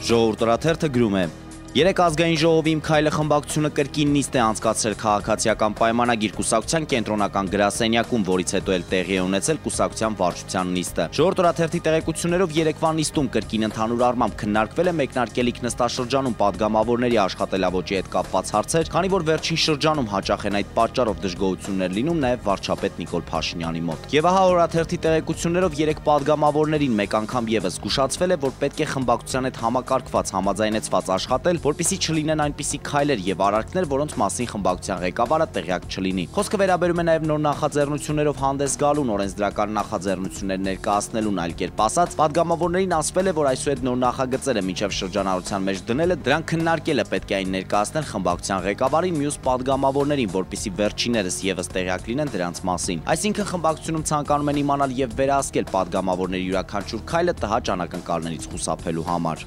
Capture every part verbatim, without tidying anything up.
Ժողովուրդ գրում է. Երեք ազգային ժողովի իմ քայլը խմբակցությունը կրկին նիստ է անցկացրել քաղաքացիական պայմանագիր կուսակցության կենտրոնական գրասենյակում, որից հետո էլ տեղի է ունեցել կուսակցության վարչության նիստը։ Ժողովրդի տեղեկություններով երեկվա նիստում կրկին ընդհանուր առմամբ քննարկվել է մեկնարկելիք նստաշրջանում падգամավորների աշխատելավոճի հետ կապված հարցեր, քանի որ վերջին շրջանում հաճախ են այդ պատճառով դժգոհություններ լինում նաև վարչապետ Նիկոլ Փաշինյանի մոտ։ Եվ ահա օրաթերթի տեղեկություններով երեք падգամավորներին մեկ անգամ եւս զգուշացվել է, որ պետք է խմբակցության հետ համակարգված, համաձայնեցված աշխատել, որպեսզի չլինեն այնպիսի քայլեր եւ արարքներ, որոնց մասին խմբակցության ղեկավարը տեղյակ չլինի։ Խոսքը վերաբերում է նաեւ նոր նախաձեռնություններով հանդես գալուն, օրենսդրական նախաձեռնություններ ներկայացնելուն, այլ կերպ ասած, падգամավորներին ասվել է, որ այսուհետ նոր նախագծերը մինչեւ շրջանառության մեջ դնելը, դրանք քննարկելը պետք է այն ներկայացնել խմբակցության ղեկավարին, մյուս падգամավորներին, որպեսզի վերջիններս եւս տեղյակ լինեն դրանց մասին։ Այսինքն խմբակցությունում ցանկանում են իմանալ եւ վերահսկել падգամավորների յուրաքանչյուր քայլը տհաճ անակնկալներից խուսափելու համար։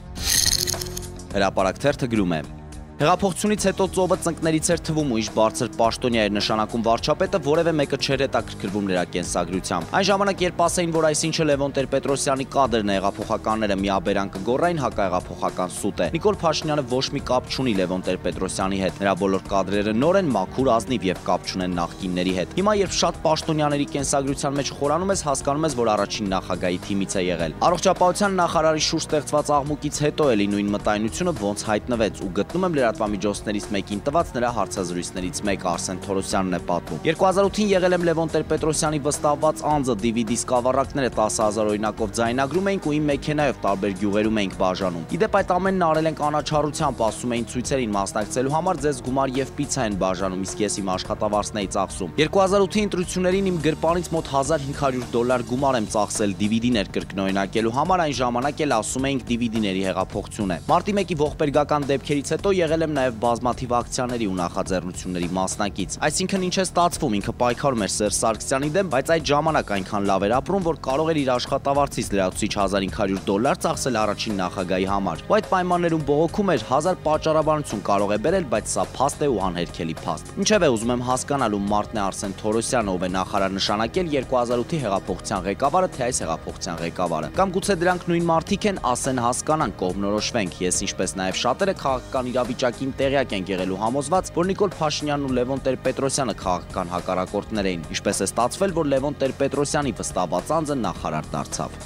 Հրապարակ թերթը գրում է. Հեղափոխությունից հետո ծովը ծնկներից էր թվում ու իշ բարձր պաշտոնյա էր նշանակում վարչապետը, որևէ մեկը չէր հետաքրքրվում նրա կենսագրությամբ։ Այն ժամանակ, երբ ասեին, որ այսինչը Լևոն Տեր-Պետրոսյանի կադրն է, հեղափոխականները միաբերան կգոռային, հակահեղափոխական սուտ է։ Նիկոլ Փաշինյանը ոչ մի կապ չունի Լևոն Տեր-Պետրոսյանի հետ։ Նրա բոլոր կադրերը նոր են, մաքուր, ազնիվ եւ կապ չունեն նախկինների հետ։ Հիմա, երբ շատ պաշտոնյաների կենսագրության մեջ խորանում ես, հասկանում ես, որ առաջին նախագահի թիմից է եղել։ Առողջապահության նախարարի շուրջ ստեղծված աղմուկից հետո էլի նույն մտայնությունը ոնց հայտնվեց ու գտնում եմ լրատվամիջոցներից մեկին տված նրա հարցազրույցներից մեկը Արսեն Թորոսյանն է պատմում։ երկու հազար ութին եղել եմ Լևոն Տեր-Պետրոսյանի վստահված անձը, դի վի դի սկավառակները տասը հազար օրինակով ձայնագրում էինք ու իմ մեքենայով տարբեր գյուղերում էինք բաժանում։ Իդեպ այդ ամենն արել ենք անաչառությամբ, ասում էին ցույցերին մասնակցելու համար ձեզ գումար եւ պիցա են բաժանում, իսկ ես իմ աշխատավարձն էի ծախսում։ երկու հազար ութի ընտրություններին իմ գրպանից մոտ հազար հինգ հարյուր դոլար գումար եմ ծախսել դի վի դիներ կրկնօրինակելու համար, այն ժամանակ էլ ասում էինք դի վի դիների հեղափոխություն է։ Մարտի մեկի ողբերգական դեպքերից հետո եղել եմ նաև բազմաթիվ ակցիաների ու նախաձեռնությունների մասնակից։ Այսինքն ինչ է ստացվում, ինքը պայքարում էր Սերժ Սարգսյանի դեմ, բայց այդ ժամանակ այնքան լավ էր ապրում, որ կարող էր իր աշխատավարձից լրացուցիչ հազար հինգ հարյուր դոլար ծախսել առաջին նախագահի համար։ Ու այդ պայմաններում բողոքում էր, հազար պատճառաբանություն կարող է բերել, բայց սա փաստ է ու անհերքելի փաստ։ Ինչևէ, ուզում եմ հասկանալ ում մարդն է Արսեն Թորոսյանը, ով է նախարար նշանակել երկու հազար ութի հեղափոխության ղեկավարը, թե այս հեղափոխության ղեկավարը։ Կամ գուցե դրանք նույն մարդիկ են, ասեն հասկանանք, կողմնորոշվենք։ Ես ինչպես նաև շատերը քաղաքական իրավիճակին տեղյակ ենք եղել ու համոզված, որ Նիկոլ Փաշինյանն ու Լևոն Տեր-Պետրոսյանը քաղաքական հակառակորդներ էին, ինչպես է ստացվել, որ Լևոն Տեր-Պետրոսյանի վստահված անձը նախարար դարձավ։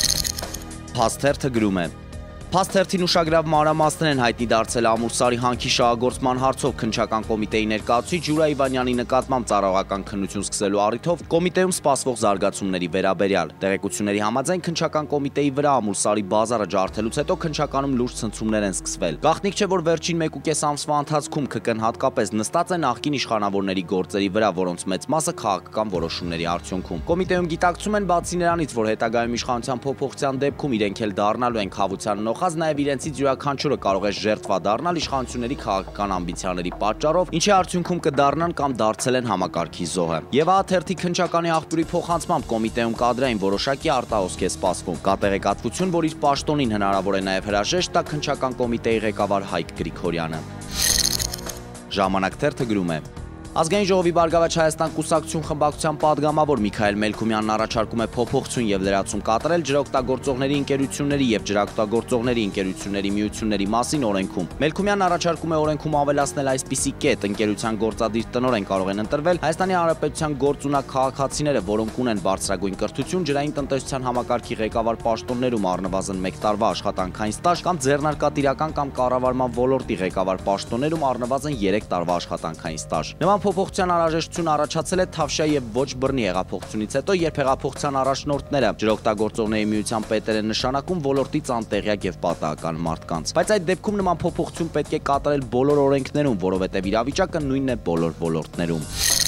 Փասթերթը գրում է. Փասթերթին ուշագրավ մանրամասներ են հայտնի դարձել Ամուր-Սարի հանքի շահագործման հարցով քննչական կոմիտեի ներկայացուցիչ Ջուրա Իվանյանի նկատմամբ ծառայական քննություն սկսելու առիթով կոմիտեում սպասվող զարգացումների վերաբերյալ։ Տեղեկությունների համաձայն քննչական կոմիտեի վրա Ամուր-Սարի բազարը ջարդելուց հետո քննչականում լուրջ ցնցումներ են սկսվել։ Գաղտնիք չէ, որ վերջին մեկ ու կես ամսվա ընթացքում ՔԿ-ն հատկապես նստած է նախկին իշխանավորների գործերի վրա, որոնց մեծ մասը քաղաքական որոշումների արդյունքում։ Կոմիտեում գիտակցում են, բացի նրանից, որ հետագայում իշխանության փոփոխության դեպքում իրենք էլ դառնալու են խավության նոխ նաև իրենցից յուրաքանչյուրը կարող է ժերտվա դառնալ իշխանությունների քաղաքական ամբիցիաների պատճառով, ինչի արդյունքում կդառնան կամ դարձել են համակարգի զոհը։ Եվ ահա թերթի քննչականի աղբյուրի փոխանցմամբ կոմիտեում կադրային որոշակի արտահոսք է սպասվում։ Կա տեղեկատվություն, որ իր պաշտոնին հնարավոր է նաև հրաժեշտ տա քննչական կոմիտեի ղեկավար Հայկ Գրիգորյանը։ Ժամանակ թերթը գրում է. Ազգային ժողովի Բարգավաճ Հայաստան կուսակցություն խմբակցության падգամավոր Միքայել Մելքումյանն առաջարկում է փոփոխություն եւ լրացում կատարել ջրօգտագործողների ընկերությունների եւ ջրօգտագործողների ընկերությունների միությունների մասին օրենքում։ Մելքումյանն առաջարկում է օրենքում ավելացնել այսպիսի կետ. ընկերության գործադիր տնօրեն կարող են ընտրվել Հայաստանի Հանրապետության գործունակ քաղաքացիները, որոնք ունեն բարձրագույն կրթություն, ջրային տնտեսության համակարգի ղեկավար պաշտոններում առնվազն մեկ տարվա աշխատանքային ստաժ կամ ձեռնարկատիրական կամ կառավարման ոլորտի ղեկավար պաշտոններում առնվազն երեք տարվա աշխատանքային ստաժ։ Նման փոփոխության անհրաժեշտություն առաջացել է Թավշյա եւ ոչ բռնի հեղափոխությունից հետո, երբ հեղափոխության առաջնորդները ջրօգտագործողների միության պետեր են նշանակում ոլորտից անտեղյակ եւ պատահական մարդկանց։ Բայց այդ դեպքում նման փոփոխություն պետք է կատարել բոլոր օրենքներում, որովհետեւ իրավիճակը նույնն է բոլոր ոլորտներում։